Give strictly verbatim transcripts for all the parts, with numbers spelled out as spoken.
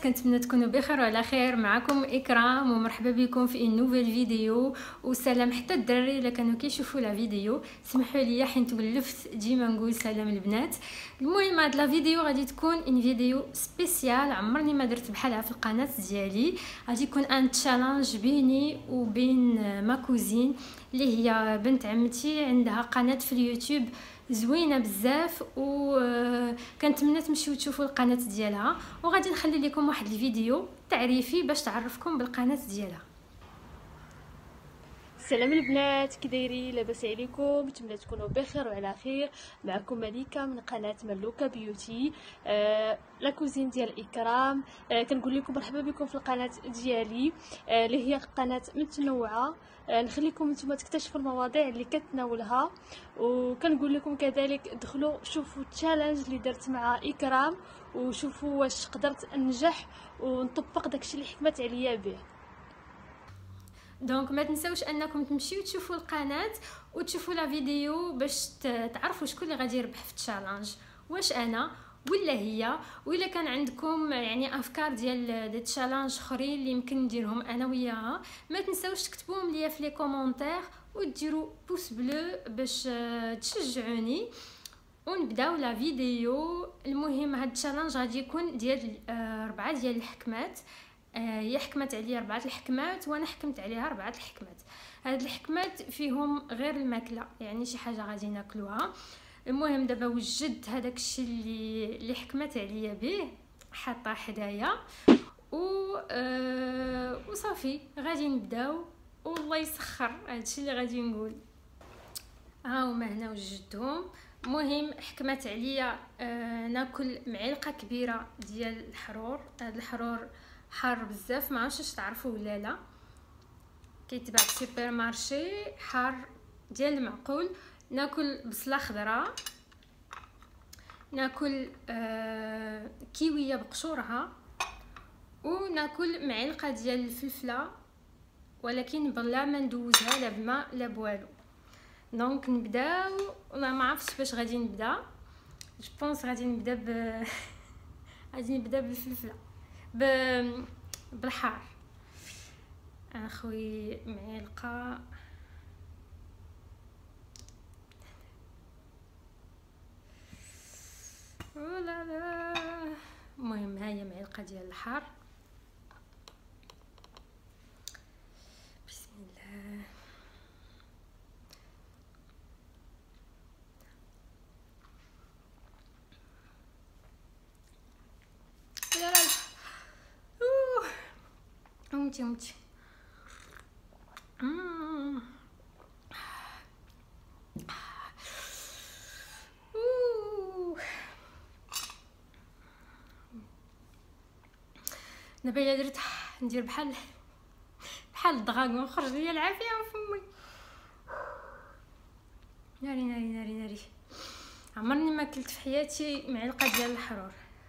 كنتمنى تكونوا بخير وعلى خير. معكم اكرام ومرحبا بكم في نوفيل فيديو. وسلام حتى الدراري الا كانوا كيشوفوا لا فيديو، سمحوا لي حيت ولفت ديما نقول سلام البنات. المهم هاد لا فيديو غادي تكون ان فيديو سبيسيال، عمرني ما درت بحالها في القناه ديالي. غادي يكون ان تشالنج بيني وبين ما كوزين اللي هي بنت عمتي، عندها قناه في اليوتيوب زوينه بزاف، وكنتمنى تمشيو تشوفوا القناه ديالها. وغادي نخلي لكم واحد الفيديو تعريفي باش تعرفكم بالقناه ديالها. السلام البنات، كي دايرين؟ لاباس عليكم؟ نتمنى تكونوا بخير وعلى خير. معكم مليكه من قناه ملوكه بيوتي، آه لا كوزين ديال اكرام. آه كنقول لكم مرحبا بكم في القناه ديالي، آه اللي هي قناه متنوعه. آه نخليكم نتوما تكتشفوا المواضيع اللي كتناولها، وكنقول لكم كذلك دخلوا شوفوا التشالنج اللي درت مع اكرام، وشوفوا واش قدرت انجح ونطبق داكشي اللي حكمت عليا به. دونك ما تنساوش انكم تمشيو تشوفوا القناه وتشوفوا لا فيديو باش تعرفوا شكون اللي غادي يربح في التشالنج، واش انا ولا هي. وإلا كان عندكم يعني افكار ديال دي تشالنج اخرين اللي يمكن نديرهم انا وياها، ما تنساوش تكتبوهم ليا في لي كومونتير وديروا بوس بلو باش تشجعوني ونبداو لا فيديو. المهم هاد التشالنج غادي يكون ديال اربعه ديال الحكمات. هي حكمت عليا اربعه الحكمات وانا حكمت عليها اربعه الحكمات. هاد الحكمات فيهم غير الماكله، يعني شي حاجه غادي ناكلوها. المهم دابا وجدت هذاك الشيء اللي اللي حكمت عليا به، حاطه حدايا و أه وصافي غادي نبداو. والله يسخر هادشي اللي غادي نقول. ها هما هنا وجدتهم. مهم حكمت عليا أه ناكل معلقه كبيره ديال الحرور. هاد الحرور حار بزاف، ما عرفتش واش تعرفوا ولا لا، كيتباع في السوبر مارشي حار ديال المعقول. ناكل بصله خضراء، ناكل آه كيويه بقشورها، وناكل معلقه ديال الفلفله ولكن بلا ما ندوزها لا بماء لا بوالو. دونك نبداو. والله ما عرفتش باش غادي نبدا. جو بونس غادي نبدا ب غادي نبدا بالفلفله ب... بالحار. اخوي معلقه ولا لا. المهم هاهي معلقه ديال الحار. بسم الله. لا لا اوه امتي امتي امم دابا الا درت ندير بحال بحال الدغاغون خرج ليا العافيه وفمي. ناري ناري ناري ناري، عمرني ما كلت في حياتي معلقه ديال الحرور.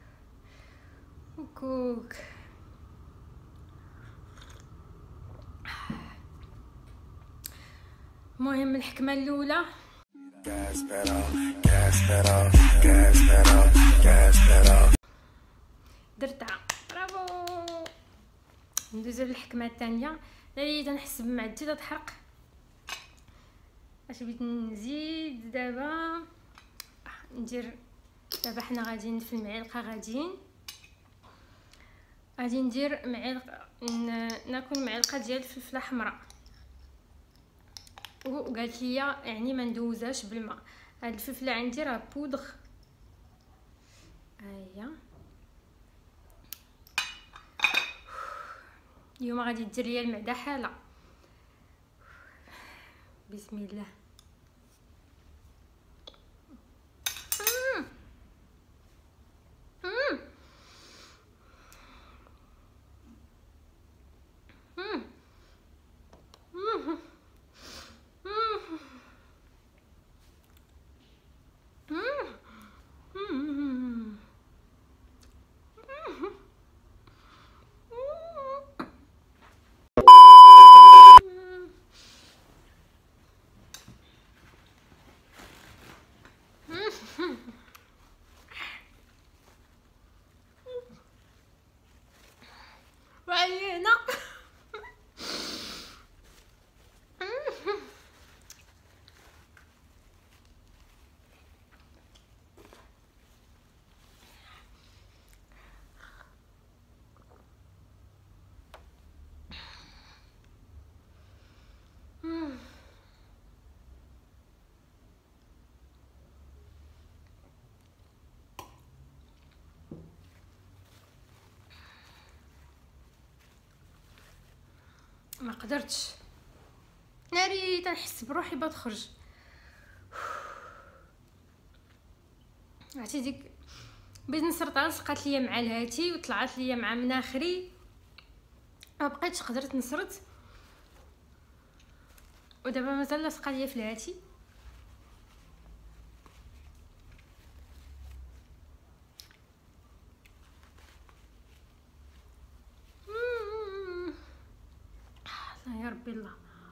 وكوك المهم الحكمه الاولى درتها. برافو. ندوزو للحكمه الثانيه. اللي تنحس بمعدتي تتحرق. اش بغيت نزيد دابا؟ ندير دابا حنا غاديين في المعلقه، غاديين غادي ندير معلقه ناكل معلقه ديال الفلفله حمراء. وقالت لي يعني ما ندوزهاش بالماء. هاد الفلفله عندي راه بودغ. هيا اليوم غادي دير ليا المعده حاله. بسم الله. ما قدرتش ناري تنحس بروحي بتخرج. عرفتي ديك بغيت نسرطها لصقات ليا مع الهاتي وطلعت ليا مع مناخري، ما بقيتش قدرت نسرط، ودابا مازال لاصقه ليا في الهاتي. الله يا ربي الله.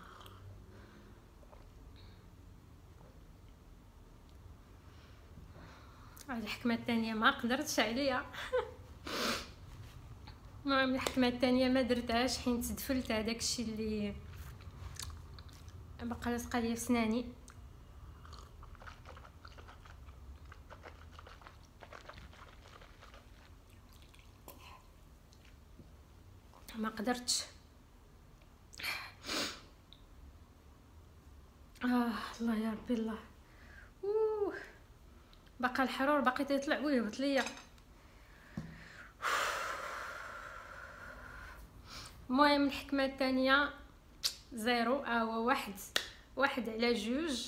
هاد الحكمه الثانيه ما قدرتش عليها. المهم الحكمه الثانيه ما درتهاش حين تدفلت هذاك الشيء اللي بقى لاصقه ليا في سناني. ما قدرتش. اه الله يا ربي الله. اوه باقا الحرور باقي تيطلع ويهبط ليا. المهم الحكمه الثانيه زيرو، اه هو واحد واحد على جوج.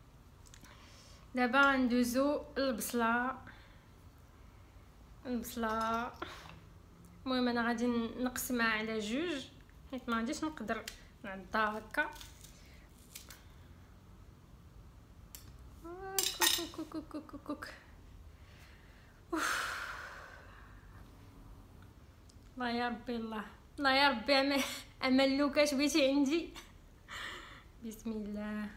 دابا ندوزو البصله البصله المهم انا غادي نقسمها على جوج حيت ما غاديش نقدر نعضها هكا. كوك كوك كوك كوك كوك. الله يا ربي الله. الله يا ربي امل امل لوكاش بغيتي عندي. بسم الله.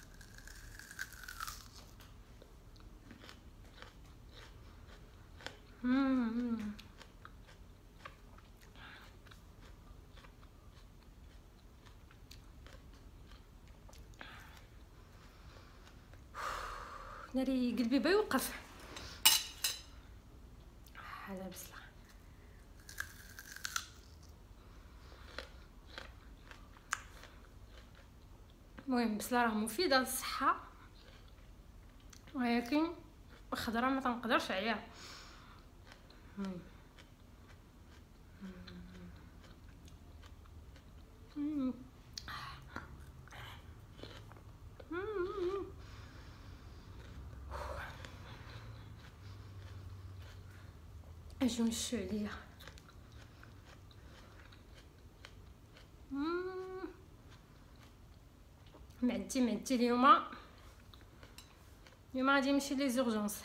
مم. ناري قلبي بيوقف على بصله. المهم بصله راه مفيده للصحه، ولكن الخضره ما تنقدرش عليها. مم. مم. مم. اجو نشو عليا. معدي معدي اليوم اليوم غادي نمشي لي زورجونس.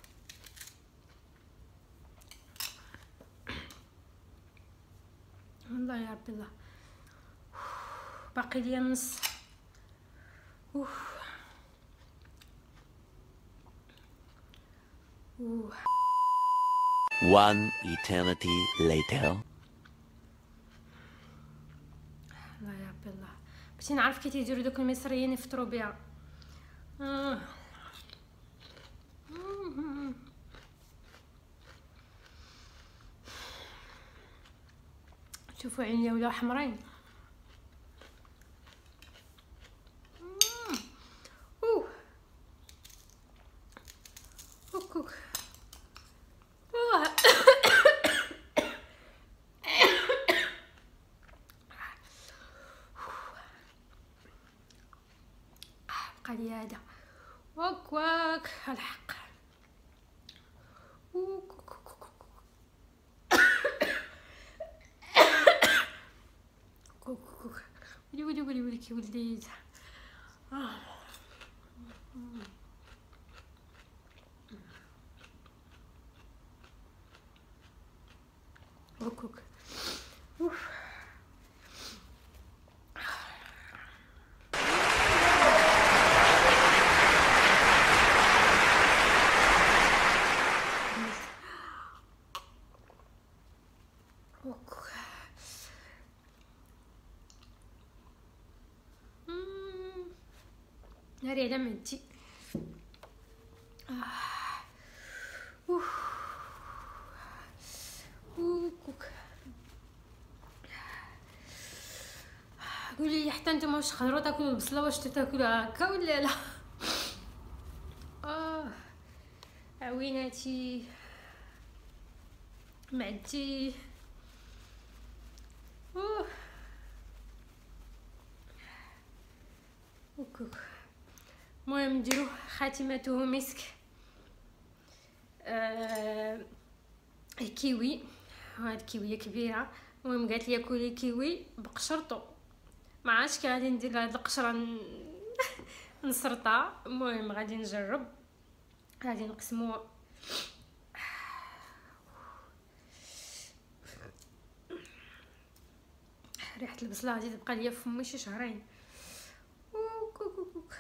الله يا ربي الله. باقي ليا نص. اوف اوه. One eternity later. الله يا ربي الله. بغيتي نعرف كي تيديروا دوك المصريين يفطروا بها. آه. شوفوا عينيا ولاو حمرين. اوه كوك اوه. بقى لي هذا واك واك الحق. ولي ولي ولي ولي كي وليت. آه. وكوك اوف. ناري على مدي. آه. اوف وكوك. قولي لي حتى نتوما واش تقدروا تاكلوا البصله واش تاكلوها هكا ولا لا؟ اه عويناتي معدتي. اوه وكوك. المهم نديرو خاتمته مسك. آه... الكيوي، هاد كيويه كبيره. المهم قالت لي كولي كيوي بقشرطو، ما عادش كي غادي ندير هاد القشره ن... نسرطها. المهم غادي نجرب، غادي نقسمو. ريحه البصله غادي تبقى ليا في فمي شي شهرين. كوكوكوك.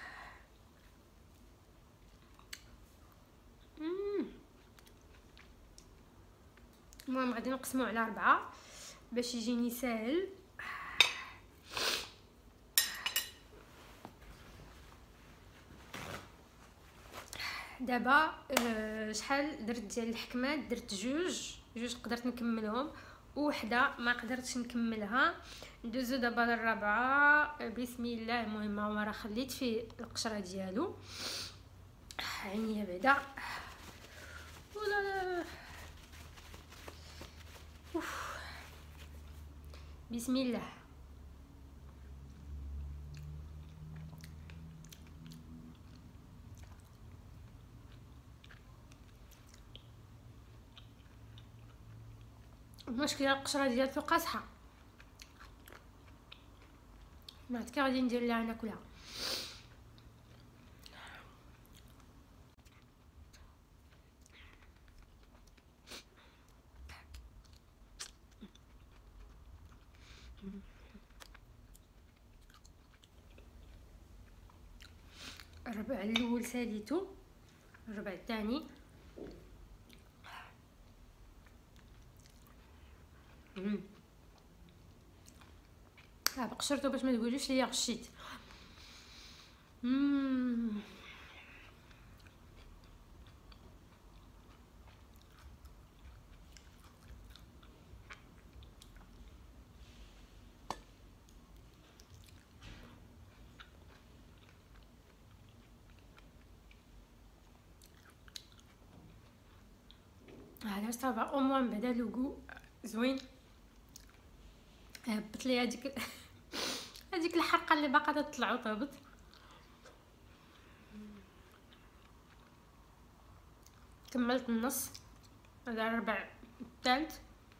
المهم غادي نقسمو على أربعة باش يجيني ساهل. دابا أه شحال درت ديال الحكمات؟ درت جوج جوج قدرت نكملهم، وحده ما قدرتش نكملها. ندوزو دابا للرابعه بسم الله. المهم هو راه خليت فيه القشره ديالو، عينيا بعدا. ولا لا اوف. بسم الله. المشكله القشره ديالو قاصحه، ما عرفت كي غادي ندير لها ناكلها. الربع الاول ساليتو، الربع الثاني امم ها بقشرته باش ما تقولوش ليا غشيت. امم هذا صافا او موان بعدا لوغو زوين. هبط لي هذيك هذيك الحرقه اللي باقا تطلع وطابت. كملت النص، هذا الربع الثالث.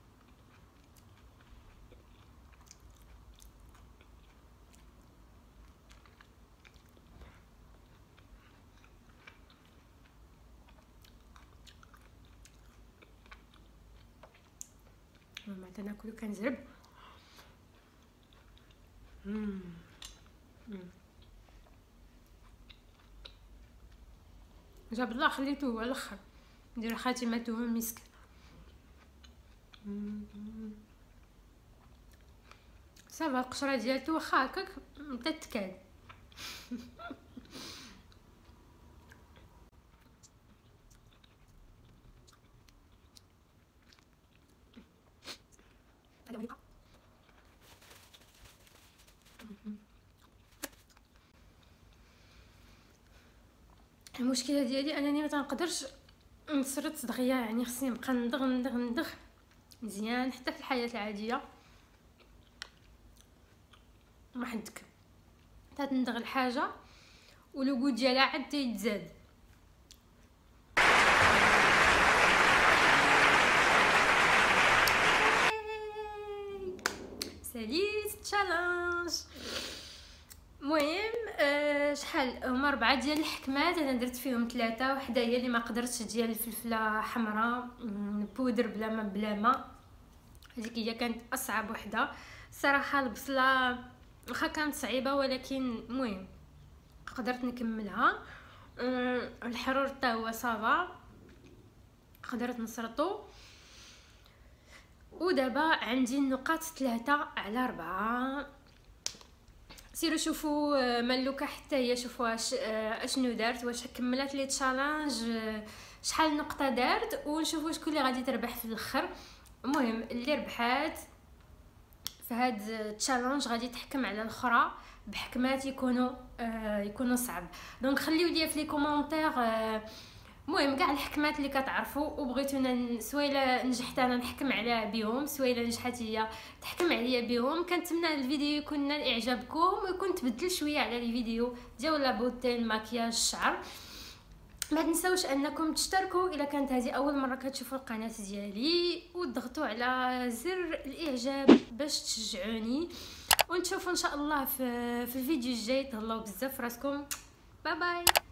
ما تناكلو كنزرب. امم جاب الله خليته هو الاخر. ندير خاتمته مسك. صافا القشره ديالته واخا هكاك متتكاد. المشكله ديالي انني ما تنقدرش نسرط دغيا، يعني خصني نبقى ندغ ندغ ندغ مزيان حتى في الحياه العاديه. ما حدك تندغ الحاجه ولوغو ديالها عاد تيتزاد. ساليت تشالنج. المهم أه شحال هما ربعه ديال الحكمات، انا درت فيهم ثلاثه. وحده هي اللي ما قدرتش ديال الفلفله حمراء بودر بلا ما بلا ما، هذيك هي كانت اصعب وحده صراحه. البصله واخا كانت صعيبه ولكن المهم قدرت نكملها. أه الحرور حتى هو صافا قدرت نسرطو. ودابا عندي النقاط ثلاثة على أربعة. سيروا شوفوا ملوكه حتى هي، شوفوا اش اشنو دارت، واش كملات لي تشالنج، شحال نقطه دارت، ونشوفوا شكون اللي غادي تربح في الاخر. المهم اللي ربحات في هاد التشالنج غادي تحكم على الاخرى بحكمات يكونوا آه يكونوا صعب. دونك خليو لي في لي كومونتير آه المهم كاع الحكمات اللي كتعرفوا وبغيتونا سويلا نجحت انا نحكم على بهم، سويلا نجحت هي تحكم عليا بهم. كنتمنى الفيديو يكون نال اعجابكم ويكون تبدل شويه على الفيديو ديال لا بوتي الماكياج الشعر. ما تنسوش انكم تشتركوا اذا كانت هذه اول مره كتشوفوا القناه ديالي، وتضغطوا على زر الاعجاب باش تشجعوني، ونشوفوا ان شاء الله في في الفيديو الجاي. تهلاو بزاف راسكم، باي باي.